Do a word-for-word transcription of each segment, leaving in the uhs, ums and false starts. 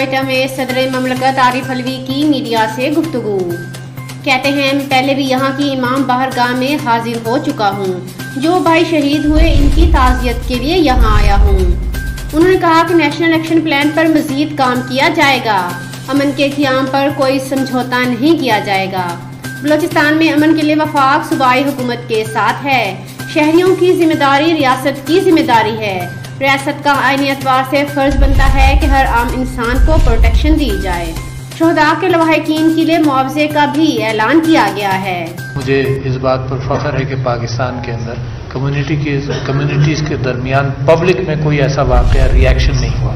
کوئٹہ میں صدر مملکت عارف علوی کی میڈیا سے گفتگو۔ کہتے ہیں میں پہلے بھی یہاں کی امام باہرگاہ میں حاضر ہو چکا ہوں، جو بھائی شہید ہوئے ان کی تعزیت کے لیے یہاں آیا ہوں۔ انہوں نے کہا کہ نیشنل ایکشن پلان پر مزید کام کیا جائے گا، امن کے قیام پر کوئی سمجھوتا نہیں کیا جائے گا۔ بلوچستان میں امن کے لیے وفاق صوبائی حکومت کے ساتھ ہے، شہریوں کی ذمہ داری ریاست کی ذمہ داری ہے، ریاست کا آئینی اعتبار سے فرض بنتا ہے کہ ہر عام انسان کو پروٹیکشن دی جائے۔ شہداء کے لواحقین کے لیے معاوضے کا بھی اعلان کیا گیا ہے۔ مجھے اس بات پر فخر ہے کہ پاکستان کے اندر کمیونٹی کے کمیونٹیز کے درمیان پبلک میں کوئی ایسا واقعہ ریاکشن نہیں ہوا،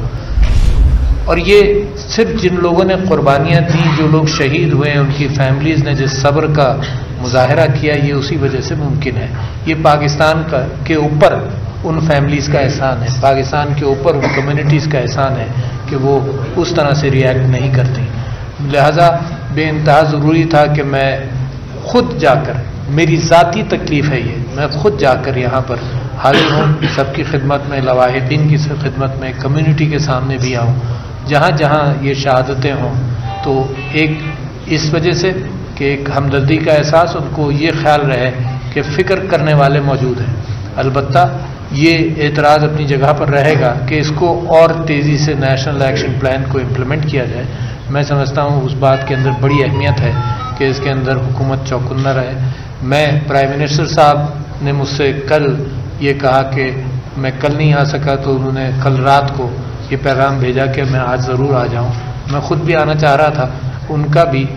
اور یہ صرف جن لوگوں نے قربانیاں دیں، جو لوگ شہید ہوئے ہیں، ان کی فیملیز نے جس صبر کا مظاہرہ کیا، یہ اسی وجہ سے ممکن ہے۔ یہ پاکستان کا کے اوپر ان فیملیز کا احسان ہے، پاکستان کے اوپر ان کمیونٹیز کا احسان ہے کہ وہ اس طرح سے ریئیکٹ نہیں کرتی۔ لہذا بے انتہا ضروری تھا کہ میں خود جا کر، میری ذاتی تکلیف ہے یہ، میں خود جا کر یہاں پر حاضر ہوں، سب کی خدمت میں، لواحقین کی خدمت میں، کمیونٹی کے سامنے بھی آؤں، جہاں جہاں یہ شہادتیں ہوں۔ تو ایک اس وجہ سے کہ ایک ہمدردی کا احساس، ان کو یہ خیال رہے کہ فکر کرنے والے موجود ہیں۔ البتہ یہ اعتراض اپنی جگہ پر رہے گا کہ اس کو اور تیزی سے نیشنل ایکشن پلان کو امپلیمنٹ کیا جائے۔ میں سمجھتا ہوں اس بات کے اندر بڑی اہمیت ہے کہ اس کے اندر حکومت چوکن نہ رہے۔ میں پرائم منسٹر صاحب نے مجھ سے کل یہ کہا کہ میں کل نہیں آ سکا، تو انہوں نے کل رات کو یہ پیغام بھیجا کہ میں آج ضرور آ جاؤں۔ میں خود بھی آنا چاہ رہا تھا، ان کا بھی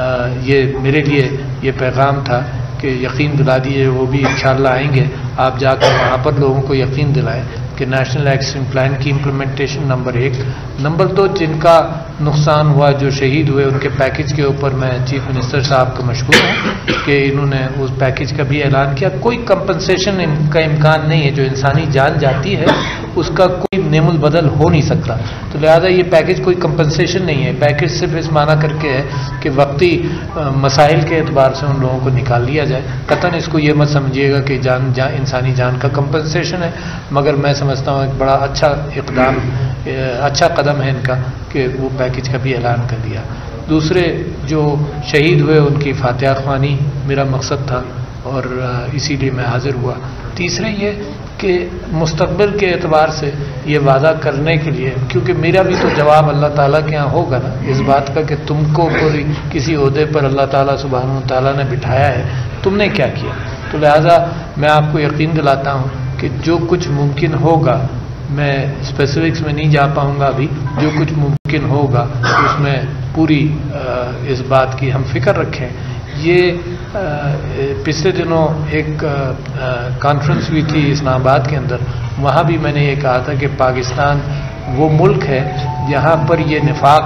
یہ میرے لیے یہ پیغام تھا کہ یقین دلا دیجیے وہ بھی انشاءاللہ آئیں گے۔ آپ جا کر وہاں پر لوگوں کو یقین دلائیں کہ نیشنل ایکشن پلان کی امپلیمنٹیشن نمبر ایک، نمبر دو جن کا نقصان ہوا، جو شہید ہوئے، ان کے پیکج کے اوپر میں چیف منسٹر صاحب کا مشکور ہوں کہ انہوں نے اس پیکج کا بھی اعلان کیا۔ کوئی کمپنسیشن کا امکان نہیں ہے، جو انسانی جان جاتی ہے اس کا کوئی نیم البدل ہو نہیں سکتا، تو لہذا یہ پیکج کوئی کمپنسیشن نہیں ہے۔ پیکج صرف اس معنی کر کے ہے کہ وقتی مسائل کے اعتبار سے ان لوگوں کو نکال لیا جائے۔ قطعاً اس کو یہ مت سمجھیے گا کہ جان جان انسانی جان کا کمپنسیشن ہے، مگر میں سمجھتا ہوں ایک بڑا اچھا اقدام، اچھا قدم ہے ان کا کہ وہ پیکج کا بھی اعلان کر دیا۔ دوسرے جو شہید ہوئے ان کی فاتحہ خوانی میرا مقصد تھا، اور اسی لیے میں حاضر ہوا۔ تیسرے یہ کہ مستقبل کے اعتبار سے یہ وعدہ کرنے کے لیے، کیونکہ میرا بھی تو جواب اللہ تعالیٰ کے یہاں ہوگا نا اس بات کا کہ تم کو کوئی کسی عہدے پر اللہ تعالیٰ سبحانہ و تعالیٰ نے بٹھایا ہے، تم نے کیا کیا؟ تو لہٰذا میں آپ کو یقین دلاتا ہوں کہ جو کچھ ممکن ہوگا، میں اسپیسیفکس میں نہیں جا پاؤں گا ابھی، جو کچھ ممکن ہوگا اس میں پوری اس بات کی ہم فکر رکھیں۔ یہ پچھلے دنوں ایک کانفرنس ہوئی تھی اسلام آباد کے اندر، وہاں بھی میں نے یہ کہا تھا کہ پاکستان وہ ملک ہے جہاں پر یہ نفاق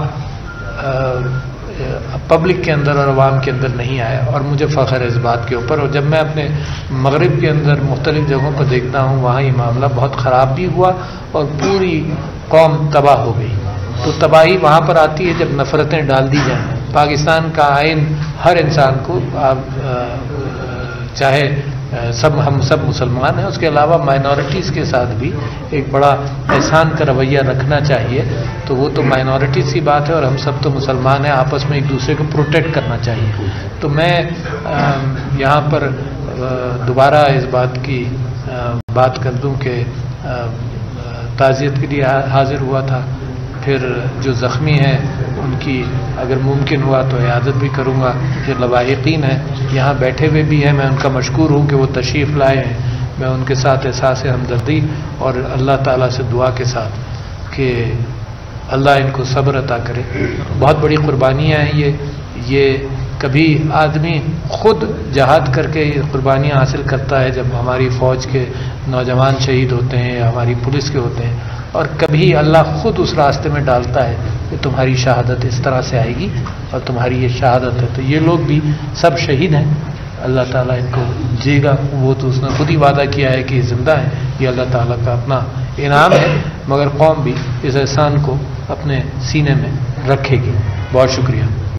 پبلک کے اندر اور عوام کے اندر نہیں آیا، اور مجھے فخر ہے اس بات کے اوپر۔ اور جب میں اپنے مغرب کے اندر مختلف جگہوں پر دیکھتا ہوں، وہاں یہ معاملہ بہت خراب بھی ہوا اور پوری قوم تباہ ہو گئی۔ تو تباہی وہاں پر آتی ہے جب نفرتیں ڈال دی جائیں۔ پاکستان کا آئین ہر انسان کو، آپ چاہے سب ہم سب مسلمان ہیں، اس کے علاوہ مائنورٹیز کے ساتھ بھی ایک بڑا احسان کا رویہ رکھنا چاہیے۔ تو وہ تو مائنورٹیز کی بات ہے، اور ہم سب تو مسلمان ہیں، آپس میں ایک دوسرے کو پروٹیکٹ کرنا چاہیے۔ تو میں یہاں پر دوبارہ اس بات کی بات کر دوں کہ تعزیت کے لیے حاضر ہوا تھا، پھر جو زخمی ہیں ان کی اگر ممکن ہوا تو عیادت بھی کروں گا۔ جو لواحقین ہیں یہاں بیٹھے ہوئے بھی ہیں، میں ان کا مشکور ہوں کہ وہ تشریف لائے ہیں۔ میں ان کے ساتھ احساس ہمدردی اور اللہ تعالیٰ سے دعا کے ساتھ کہ اللہ ان کو صبر عطا کرے۔ بہت بڑی قربانیاں ہیں یہ یہ کبھی آدمی خود جہاد کر کے یہ قربانیاں حاصل کرتا ہے جب ہماری فوج کے نوجوان شہید ہوتے ہیں یا ہماری پولیس کے ہوتے ہیں، اور کبھی اللہ خود اس راستے میں ڈالتا ہے کہ تمہاری شہادت اس طرح سے آئے گی اور تمہاری یہ شہادت ہے۔ تو یہ لوگ بھی سب شہید ہیں، اللہ تعالیٰ ان کو جے گا، وہ تو اس نے خود ہی وعدہ کیا ہے کہ یہ زندہ ہے، یہ اللہ تعالیٰ کا اپنا انعام ہے، مگر قوم بھی اس احسان کو اپنے سینے میں رکھے گی۔ بہت شکریہ۔